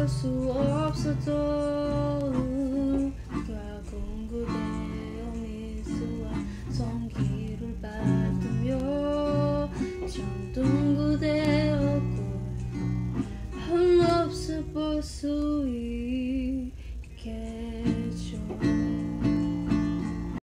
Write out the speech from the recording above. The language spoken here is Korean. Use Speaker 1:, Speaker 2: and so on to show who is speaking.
Speaker 1: 수 없어도 결국 그대여 미소와 손길을 받으며 잠든 그대여 꼴 한 없어 볼 수